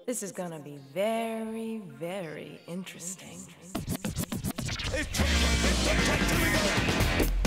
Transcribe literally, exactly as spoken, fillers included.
This is gonna be very, very interesting. It's time, it's time, here we go!